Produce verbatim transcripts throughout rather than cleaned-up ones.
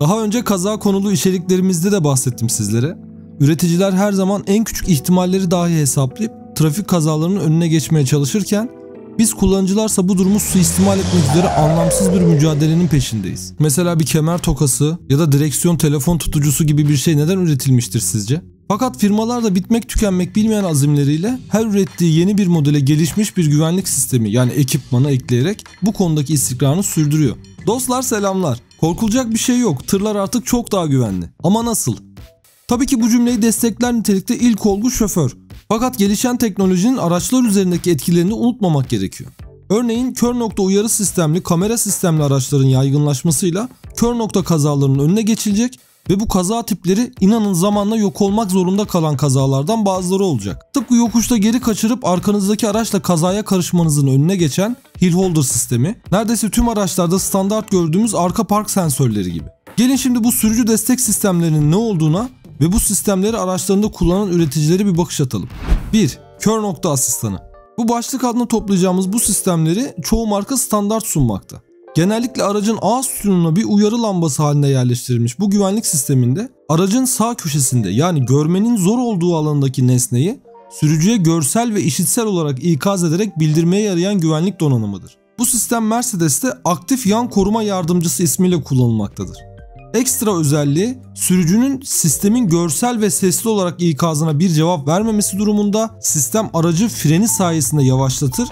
Daha önce kaza konulu içeriklerimizde de bahsettim sizlere. Üreticiler her zaman en küçük ihtimalleri dahi hesaplayıp trafik kazalarının önüne geçmeye çalışırken biz kullanıcılarsa bu durumu suistimal etmek üzere anlamsız bir mücadelenin peşindeyiz. Mesela bir kemer tokası ya da direksiyon telefon tutucusu gibi bir şey neden üretilmiştir sizce? Fakat firmalar da bitmek tükenmek bilmeyen azimleriyle her ürettiği yeni bir modele gelişmiş bir güvenlik sistemi yani ekipmanı ekleyerek bu konudaki istikrarını sürdürüyor. Dostlar selamlar. Korkulacak bir şey yok. Tırlar artık çok daha güvenli. Ama nasıl? Tabii ki bu cümleyi destekler nitelikte ilk olgu şoför. Fakat gelişen teknolojinin araçlar üzerindeki etkilerini unutmamak gerekiyor. Örneğin kör nokta uyarı sistemli, kamera sistemli araçların yaygınlaşmasıyla kör nokta kazalarının önüne geçilecek ve bu kaza tipleri inanın zamanla yok olmak zorunda kalan kazalardan bazıları olacak. Tıpkı yokuşta geri kaçırıp arkanızdaki araçla kazaya karışmanızın önüne geçen hill holder sistemi, neredeyse tüm araçlarda standart gördüğümüz arka park sensörleri gibi. Gelin şimdi bu sürücü destek sistemlerinin ne olduğuna ve bu sistemleri araçlarında kullanan üreticilere bir bakış atalım. bir. Kör nokta asistanı. Bu başlık altında toplayacağımız bu sistemleri çoğu marka standart sunmakta. Genellikle aracın ağız sütununa bir uyarı lambası halinde yerleştirilmiş bu güvenlik sisteminde aracın sağ köşesinde yani görmenin zor olduğu alandaki nesneyi sürücüye görsel ve işitsel olarak ikaz ederek bildirmeye yarayan güvenlik donanımıdır. Bu sistem Mercedes'te aktif yan koruma yardımcısı ismiyle kullanılmaktadır. Ekstra özelliği sürücünün sistemin görsel ve sesli olarak ikazına bir cevap vermemesi durumunda sistem aracı freni sayesinde yavaşlatır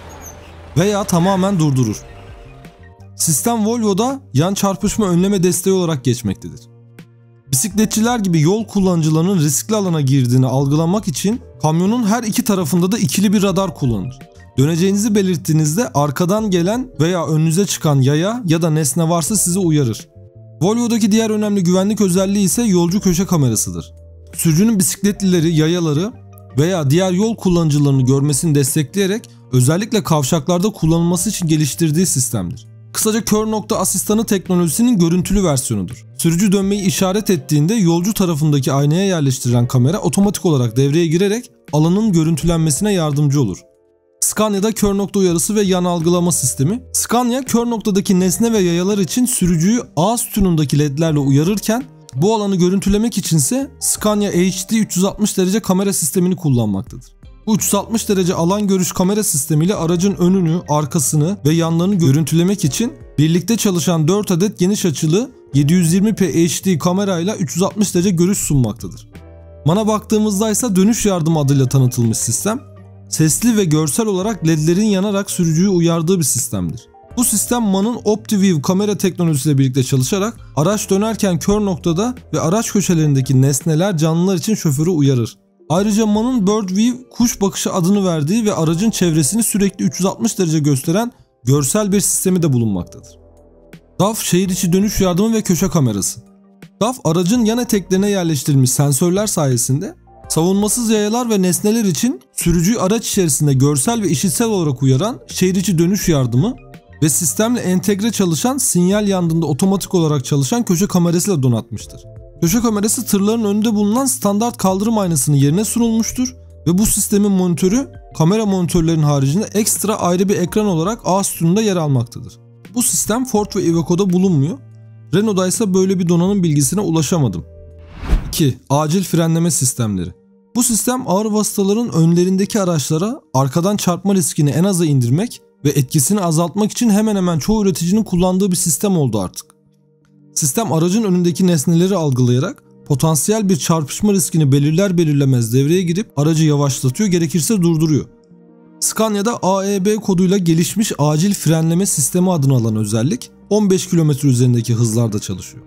veya tamamen durdurur. Sistem Volvo'da yan çarpışma önleme desteği olarak geçmektedir. Bisikletçiler gibi yol kullanıcılarının riskli alana girdiğini algılamak için kamyonun her iki tarafında da ikili bir radar kullanılır. Döneceğinizi belirttiğinizde arkadan gelen veya önünüze çıkan yaya ya da nesne varsa sizi uyarır. Volvo'daki diğer önemli güvenlik özelliği ise yolcu köşe kamerasıdır. Sürücünün bisikletlileri, yayaları veya diğer yol kullanıcılarını görmesini destekleyerek özellikle kavşaklarda kullanılması için geliştirdiği sistemdir. Kısaca kör nokta asistanı teknolojisinin görüntülü versiyonudur. Sürücü dönmeyi işaret ettiğinde yolcu tarafındaki aynaya yerleştirilen kamera otomatik olarak devreye girerek alanın görüntülenmesine yardımcı olur. Scania'da kör nokta uyarısı ve yan algılama sistemi. Scania kör noktadaki nesne ve yayalar için sürücüyü ağız sütunundaki ledlerle uyarırken bu alanı görüntülemek içinse Scania H D üç yüz altmış derece kamera sistemini kullanmaktadır. Bu üç yüz altmış derece alan görüş kamera sistemiyle aracın önünü, arkasını ve yanlarını görüntülemek için birlikte çalışan dört adet geniş açılı yedi yüz yirmi p H D kamerayla üç yüz altmış derece görüş sunmaktadır. Mana baktığımızda ise dönüş yardımı adıyla tanıtılmış sistem, sesli ve görsel olarak ledlerin yanarak sürücüyü uyardığı bir sistemdir. Bu sistem M A N'ın OptiView kamera teknolojisiyle birlikte çalışarak araç dönerken kör noktada ve araç köşelerindeki nesneler, canlılar için şoförü uyarır. Ayrıca M A N'ın BirdView kuş bakışı adını verdiği ve aracın çevresini sürekli üç yüz altmış derece gösteren görsel bir sistemi de bulunmaktadır. D A F şehir içi dönüş yardımı ve köşe kamerası. D A F aracın yan eteklerine yerleştirilmiş sensörler sayesinde savunmasız yayalar ve nesneler için sürücüyü araç içerisinde görsel ve işitsel olarak uyaran şehir içi dönüş yardımı ve sistemle entegre çalışan sinyal yandığında otomatik olarak çalışan köşe kamerasıyla donatmıştır. Köşe kamerası tırların önünde bulunan standart kaldırım aynasının yerine sunulmuştur ve bu sistemin monitörü kamera monitörlerinin haricinde ekstra ayrı bir ekran olarak ağız sütununda yer almaktadır. Bu sistem Ford ve Iveco'da bulunmuyor. Renault'da ise böyle bir donanım bilgisine ulaşamadım. iki. Acil frenleme sistemleri. Bu sistem ağır vasıtaların önlerindeki araçlara arkadan çarpma riskini en aza indirmek ve etkisini azaltmak için hemen hemen çoğu üreticinin kullandığı bir sistem oldu artık. Sistem aracın önündeki nesneleri algılayarak potansiyel bir çarpışma riskini belirler belirlemez devreye girip aracı yavaşlatıyor, gerekirse durduruyor. Scania'da A E B koduyla gelişmiş acil frenleme sistemi adını alan özellik on beş kilometre üzerindeki hızlarda çalışıyor.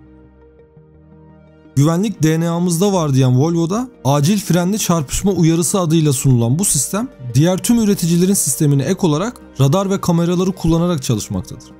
Güvenlik D N A'mızda var diyen Volvo'da acil frenli çarpışma uyarısı adıyla sunulan bu sistem diğer tüm üreticilerin sistemine ek olarak radar ve kameraları kullanarak çalışmaktadır.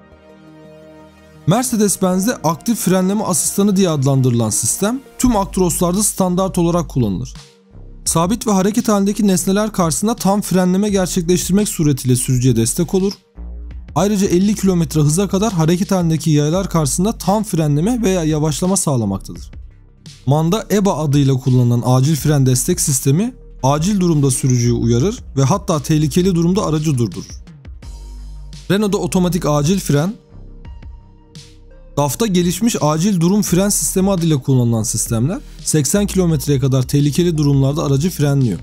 Mercedes-Benz'de aktif frenleme asistanı diye adlandırılan sistem tüm Actros'larda standart olarak kullanılır. Sabit ve hareket halindeki nesneler karşısında tam frenleme gerçekleştirmek suretiyle sürücüye destek olur. Ayrıca elli kilometre hıza kadar hareket halindeki yayalar karşısında tam frenleme veya yavaşlama sağlamaktadır. M A N'da E B A adıyla kullanılan acil fren destek sistemi acil durumda sürücüyü uyarır ve hatta tehlikeli durumda aracı durdurur. Renault'da otomatik acil fren, D A F'ta gelişmiş acil durum fren sistemi adıyla kullanılan sistemler seksen kilometreye kadar tehlikeli durumlarda aracı frenliyor.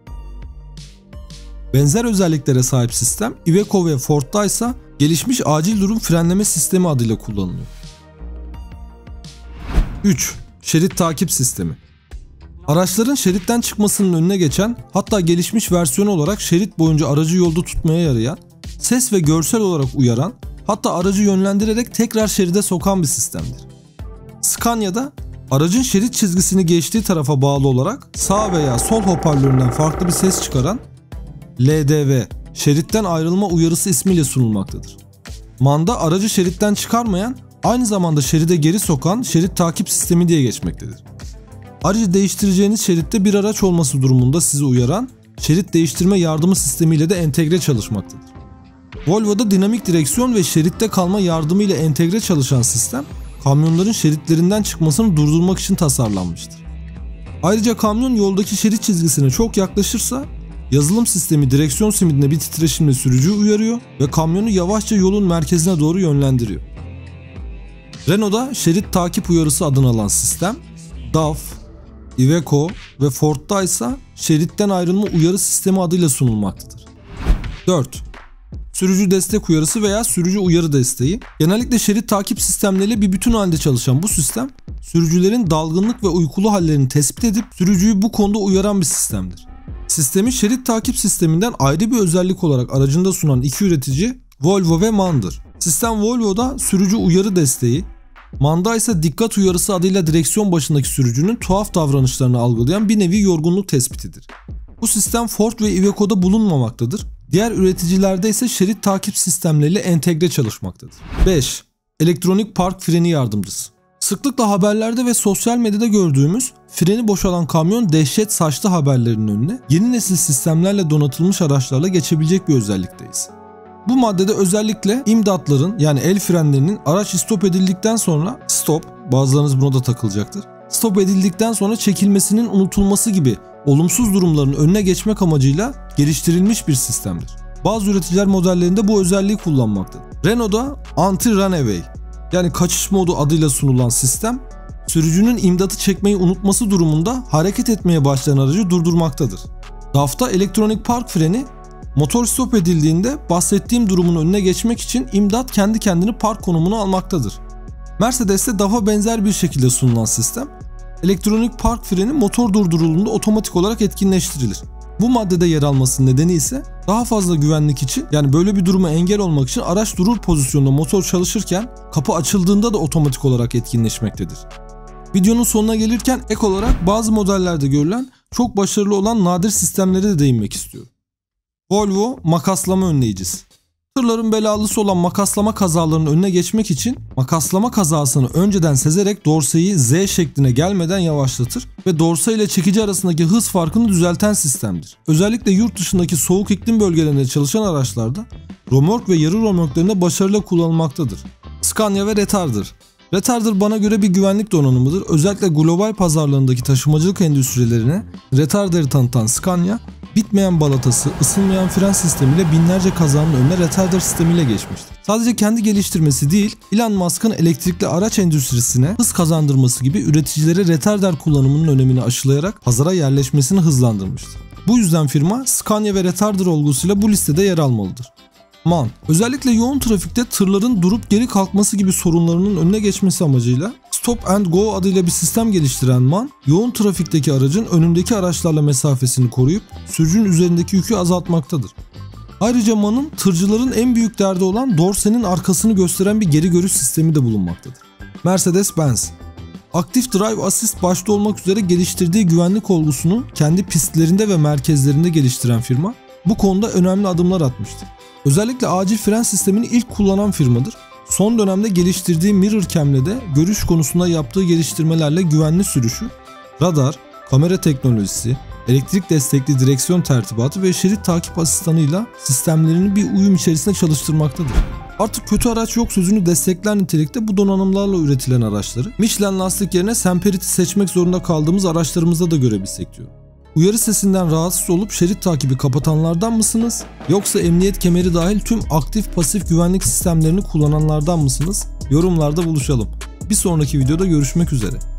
Benzer özelliklere sahip sistem Iveco ve Ford'da ise gelişmiş acil durum frenleme sistemi adıyla kullanılıyor. üç. Şerit takip sistemi. Araçların şeritten çıkmasının önüne geçen, hatta gelişmiş versiyonu olarak şerit boyunca aracı yolda tutmaya yarayan, ses ve görsel olarak uyaran, hatta aracı yönlendirerek tekrar şeride sokan bir sistemdir. Scania'da aracın şerit çizgisini geçtiği tarafa bağlı olarak sağ veya sol hoparlöründen farklı bir ses çıkaran L D V, şeritten ayrılma uyarısı ismiyle sunulmaktadır. MAN'da aracı şeritten çıkarmayan, aynı zamanda şeride geri sokan şerit takip sistemi diye geçmektedir. Aracı değiştireceğiniz şeritte bir araç olması durumunda sizi uyaran şerit değiştirme yardımı sistemiyle de entegre çalışmaktadır. Volvo'da dinamik direksiyon ve şeritte kalma yardımı ile entegre çalışan sistem, kamyonların şeritlerinden çıkmasını durdurmak için tasarlanmıştır. Ayrıca kamyon yoldaki şerit çizgisine çok yaklaşırsa, yazılım sistemi direksiyon simidine bir titreşimle sürücüyü uyarıyor ve kamyonu yavaşça yolun merkezine doğru yönlendiriyor. Renault'da şerit takip uyarısı adını alan sistem, D A F, Iveco ve Ford'da ise şeritten ayrılma uyarı sistemi adıyla sunulmaktadır. dört. Sürücü destek uyarısı veya sürücü uyarı desteği. Genellikle şerit takip sistemleriyle bir bütün halde çalışan bu sistem, sürücülerin dalgınlık ve uykulu hallerini tespit edip sürücüyü bu konuda uyaran bir sistemdir. Sistemi şerit takip sisteminden ayrı bir özellik olarak aracında sunan iki üretici Volvo ve MAN'dır. Sistem Volvo'da sürücü uyarı desteği, MAN'da ise dikkat uyarısı adıyla direksiyon başındaki sürücünün tuhaf davranışlarını algılayan bir nevi yorgunluk tespitidir. Bu sistem Ford ve Iveco'da bulunmamaktadır. Diğer üreticilerde ise şerit takip sistemleriyle entegre çalışmaktadır. beş. Elektronik park freni yardımcısı. Sıklıkla haberlerde ve sosyal medyada gördüğümüz freni boşalan kamyon dehşet saçtı haberlerinin önüne yeni nesil sistemlerle donatılmış araçlarla geçebilecek bir özellikteyiz. Bu maddede özellikle imdatların yani el frenlerinin araç stop edildikten sonra stop, bazılarınız buna da takılacaktır, stop edildikten sonra çekilmesinin unutulması gibi olumsuz durumların önüne geçmek amacıyla geliştirilmiş bir sistemdir. Bazı üreticiler modellerinde bu özelliği kullanmaktadır. Renault'da anti-runaway yani kaçış modu adıyla sunulan sistem, sürücünün imdatı çekmeyi unutması durumunda hareket etmeye başlayan aracı durdurmaktadır. D A F'ta elektronik park freni, motor stop edildiğinde bahsettiğim durumun önüne geçmek için imdat kendi kendini park konumuna almaktadır. Mercedes'te D A F'a benzer bir şekilde sunulan sistem, elektronik park freni motor durdurulduğunda otomatik olarak etkinleştirilir. Bu maddede yer almasının nedeni ise daha fazla güvenlik için, yani böyle bir duruma engel olmak için araç durur pozisyonda motor çalışırken kapı açıldığında da otomatik olarak etkinleşmektedir. Videonun sonuna gelirken ek olarak bazı modellerde görülen çok başarılı olan nadir sistemlere de değinmek istiyorum. Volvo makaslama önleyicisi. Tırların belalısı olan makaslama kazalarının önüne geçmek için makaslama kazasını önceden sezerek dorseyi Z şekline gelmeden yavaşlatır ve dorse ile çekici arasındaki hız farkını düzelten sistemdir. Özellikle yurt dışındaki soğuk iklim bölgelerinde çalışan araçlarda römork ve yarı römorklarında başarıyla kullanılmaktadır. Scania ve Retarder. Retarder bana göre bir güvenlik donanımıdır. Özellikle global pazarlarındaki taşımacılık endüstrilerine Retarder'i tanıtan Scania, bitmeyen balatası, ısınmayan fren sistemiyle binlerce kazanın önüne retarder sistemiyle geçmiştir. Sadece kendi geliştirmesi değil, Elon Musk'ın elektrikli araç endüstrisine hız kazandırması gibi üreticilere retarder kullanımının önemini aşılayarak pazara yerleşmesini hızlandırmıştır. Bu yüzden firma Scania ve retarder olgusuyla bu listede yer almalıdır. MAN, özellikle yoğun trafikte tırların durup geri kalkması gibi sorunlarının önüne geçmesi amacıyla Stop and Go adıyla bir sistem geliştiren MAN, yoğun trafikteki aracın önündeki araçlarla mesafesini koruyup sürücünün üzerindeki yükü azaltmaktadır. Ayrıca MAN'ın tırcıların en büyük derdi olan dorsenin arkasını gösteren bir geri görüş sistemi de bulunmaktadır. Mercedes-Benz, aktif drive assist başta olmak üzere geliştirdiği güvenlik olgusunu kendi pistlerinde ve merkezlerinde geliştiren firma, bu konuda önemli adımlar atmıştır. Özellikle acil fren sistemini ilk kullanan firmadır. Son dönemde geliştirdiği Mirror Cam'le de görüş konusunda yaptığı geliştirmelerle güvenli sürüşü, radar, kamera teknolojisi, elektrik destekli direksiyon tertibatı ve şerit takip asistanıyla sistemlerini bir uyum içerisinde çalıştırmaktadır. Artık kötü araç yok sözünü destekler nitelikte bu donanımlarla üretilen araçları Michelin lastik yerine Semperit'i seçmek zorunda kaldığımız araçlarımızda da görebilsek diyor. Uyarı sesinden rahatsız olup şerit takibi kapatanlardan mısınız? Yoksa emniyet kemeri dahil tüm aktif pasif güvenlik sistemlerini kullananlardan mısınız? Yorumlarda buluşalım. Bir sonraki videoda görüşmek üzere.